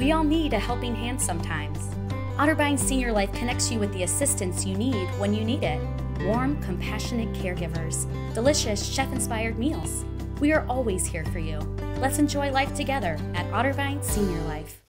We all need a helping hand sometimes. Otterbein SeniorLife connects you with the assistance you need when you need it. Warm, compassionate caregivers. Delicious, chef-inspired meals. We are always here for you. Let's enjoy life together at Otterbein SeniorLife.